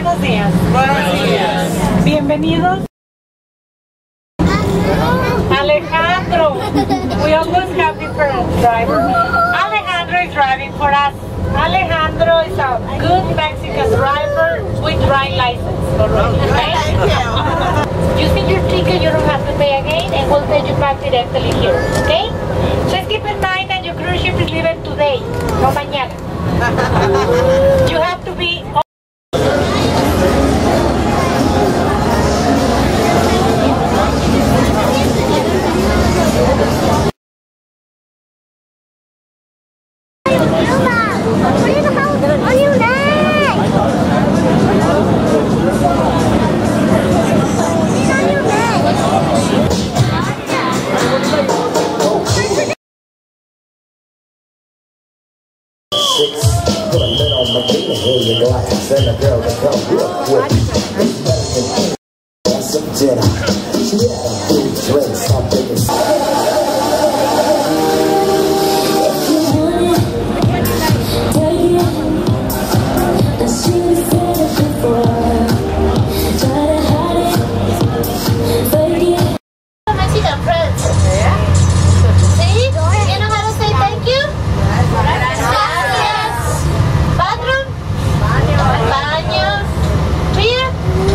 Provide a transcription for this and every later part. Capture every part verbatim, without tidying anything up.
Buenos días. Buenos días. Bienvenidos. Alejandro. We always have different drivers. Alejandro is driving for us. Alejandro is a good Mexican driver with right license. Okay? Using your ticket, you don't have to pay again, and we'll take you back directly here. Okay? Just keep in mind that your cruise ship is leaving today, no mañana. You have to be. Put a lid on my finger, here you go. Send a girl to come real quick. That's some dinner. She had a big drink, something to say. Mexican friends. Yeah. See? You know how to say thank you? Gracias. Bathroom? Baños. Beer?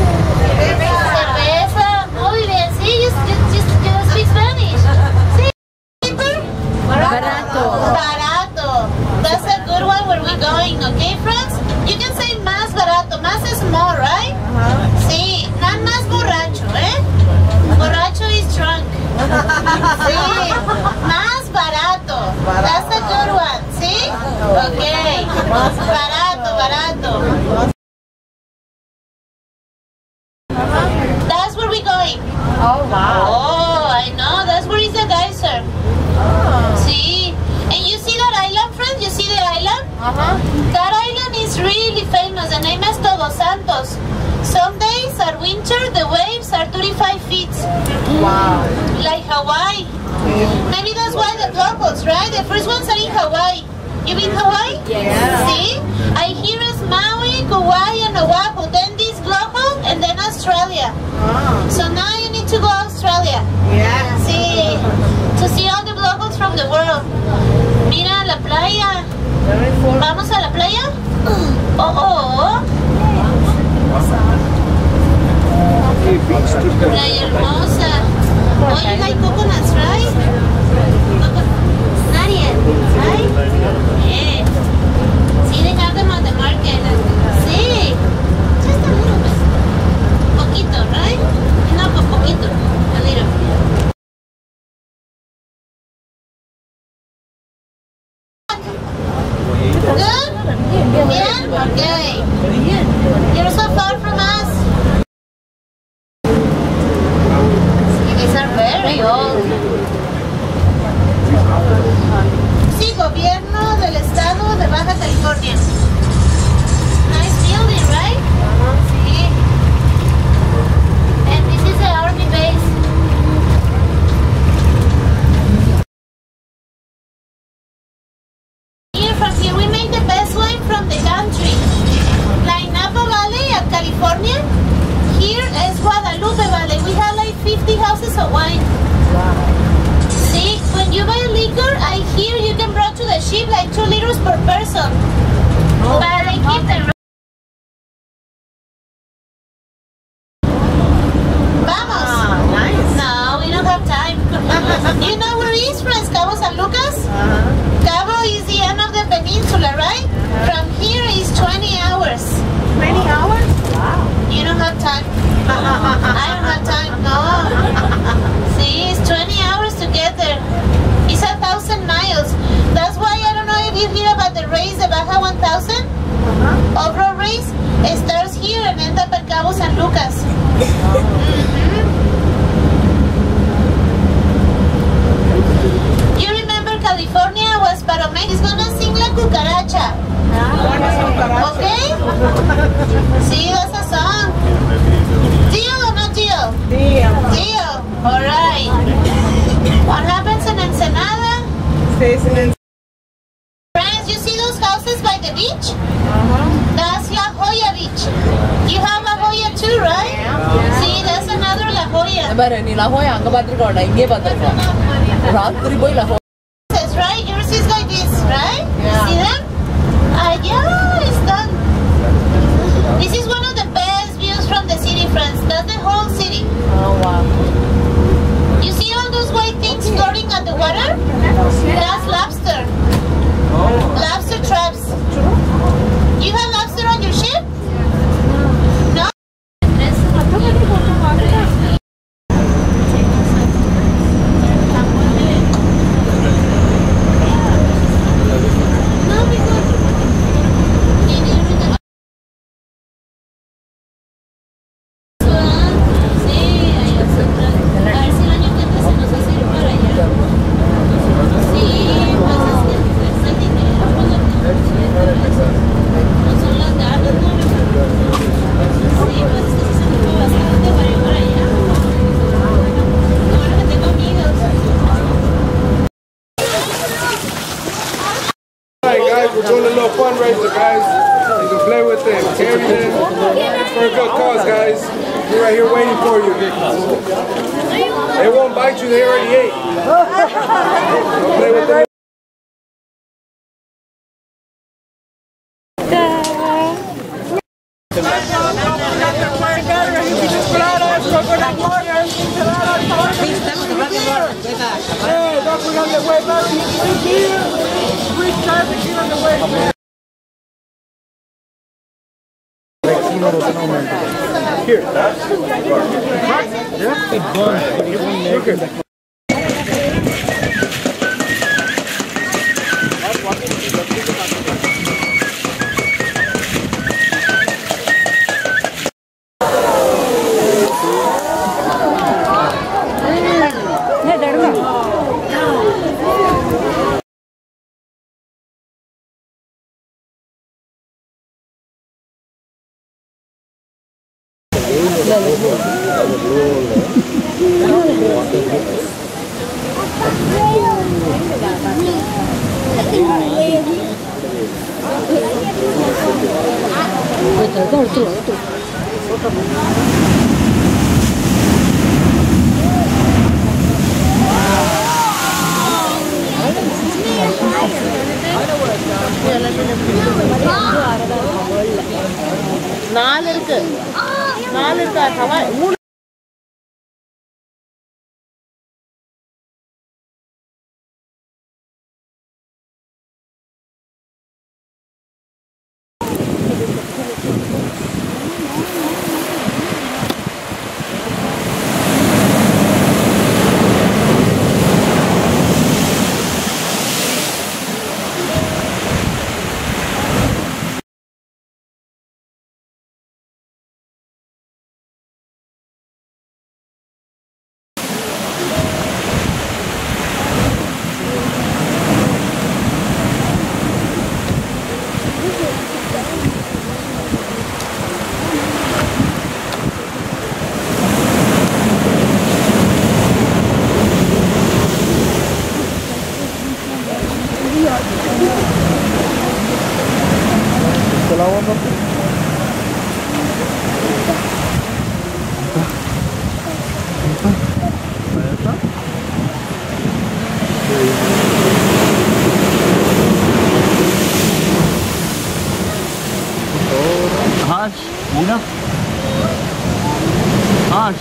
Cerveza. Muy bien. Sí, you, you, you, you speak Spanish. Sí. Barato. Barato. That's a good one where we're going, okay, friends? You can say más barato. Más is more, right? Uh-huh. Sí. Not más borracho, eh? Borracho is drunk. Sí. Más barato. That's a good one. ¿Sí? Okay. Barato, barato. That's where we're going. Oh, wow. Oh, I know. That's where is the geyser. Oh. See? And you see that island, friends? You see the island? Uh-huh. That island is really famous. The name is Todos Santos. Some days at winter, the waves are thirty-five feet. Wow. Like Hawaii. Maybe that's why the locals, right? The first ones are in Hawaii. You been Hawaii? Yeah. See? I hear is Maui, Kauai, and Oahu. Then this global, and then Australia. Oh. So now you need to go Australia. Yeah. See? To see all the locals from the world. Mira la playa. Very full. ¿Vamos a la playa? Oh, oh. Playa hermosa. Oh, you like coconuts, right? Coconut. Not yet, right? Yeah. See, they have them on the market. See? Just a little bit. Poquito, right? No, po poquito. A little. Good? Yeah? Okay. You're so far from us. You guys are very old. Sí, gobierno del estado de Baja California. Nice building, right? Sí. And this is the army base. Here, from here, we make the best wine from the country. Like Napa Valley at California. Here is Guadalupe Valley. We have like fifty houses of wine. Wow. See, when you buy liquor, I hear you can bring to the ship like two liters per person. Oh. But they keep the. Vamos. Ah, nice. No, we don't have time. You know where is, friends? Cabo San Lucas? Uh-huh. Cabo is the end of the peninsula, right? From here is twenty hours. twenty hours? Wow. You don't have time. I don't have time. No. See, it's twenty hours to get there. It's a thousand miles. That's why I don't know if you hear about the race, the Baja one thousand. Uh-huh. Off-road race. It starts here and ends up at Cabo San Lucas. Mm-hmm. You remember California was Paromex. He's gonna sing La Cucaracha. Okay? See, that's a song. Deal or not deal? Deal. Deal. Alright. What happens in Ensenada? Stays in. Friends, you see those houses by the beach? Uh-huh. That's La Jolla Beach. You have La Jolla too, right? Yeah. See, that's another La Jolla. But ni La Jolla ang kapatriko na inge patriko. Ratri boy La Jolla. That's right. Yours is like this, right? Yeah. See them? Ah, uh, yeah, it's done. This is one of the best views from the city, friends. That's the whole city. Oh wow. You see all those white things floating on the water? That's lobster. Lobster traps. You have lobster on your ship? No? We're doing a little fundraiser, guys. You can play with them, carry them. It's for a good cause, guys. We're right here waiting for you. They won't bite you, they already ate. Don't play with them. Hey, don't forget on the way back. Free traffic on the way back. Here. Yeah? Okay. நாலு இருக்கு நாலு இருக்கா சவா மூணு Ash, Nina. Ash.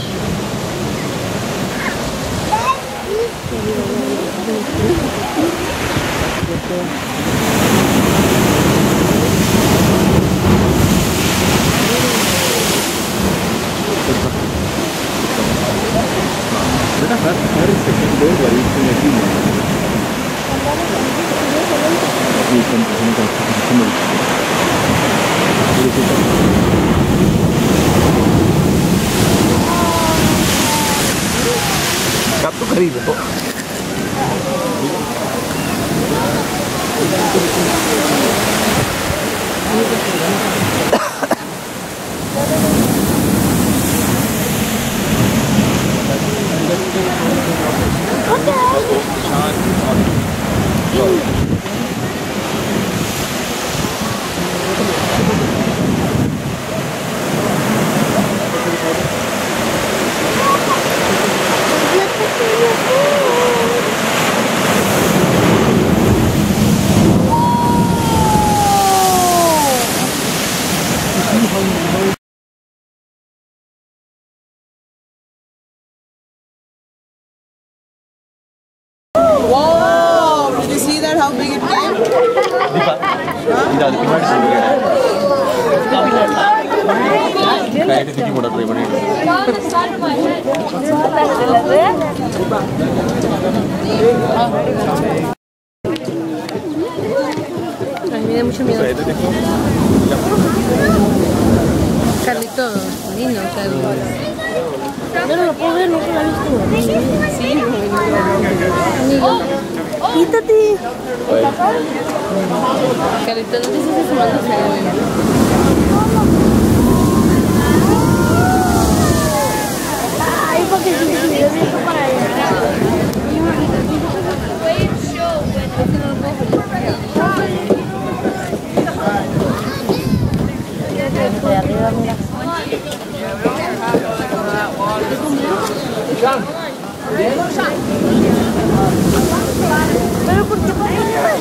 Gatto carino. അത് പിന്നെ കൈയിട്ട് തിരിഞ്ഞു കൂടെ ട്രൈ பண்ணிட்டு me da mucho miedo. Carlito, lindo, Carlito. Yo no lo puedo ver, nunca lo he visto. Sí, oh, oh. Quítate. Carlito, no te sientes fumando cero. Ay, porque si me subieron esto para allá. De arriba, mira. Pero ¿por qué pasa?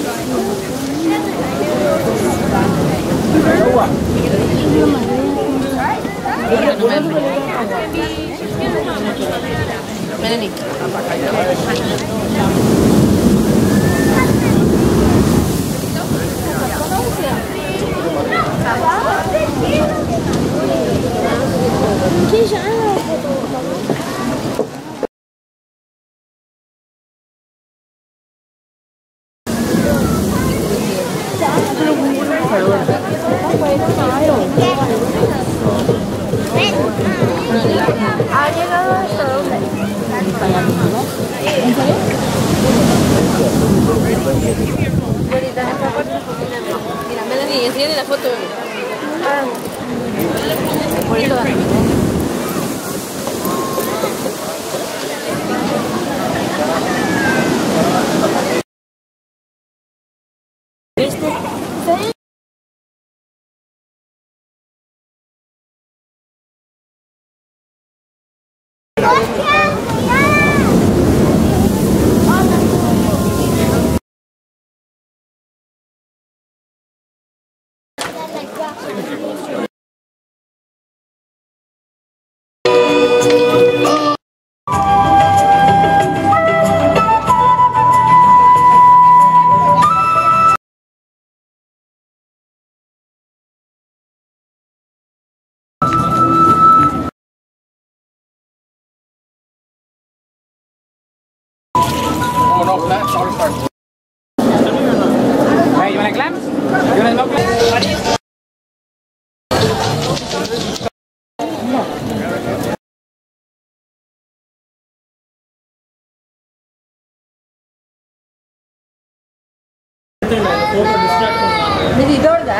Melanie. Ha llegado hasta dónde? ¿En serio? Mira, Melanie, enséñale la foto. Ah. Por eso va. ¿Viste? ¿Sí? Oh no, clap, sorry, sorry. Hey, you want a clap? You want a no clap? Medidor da.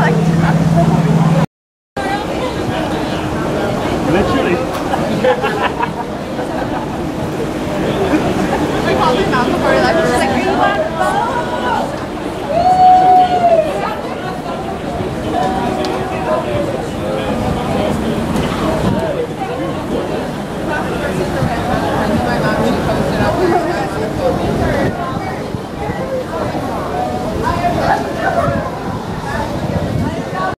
Literally.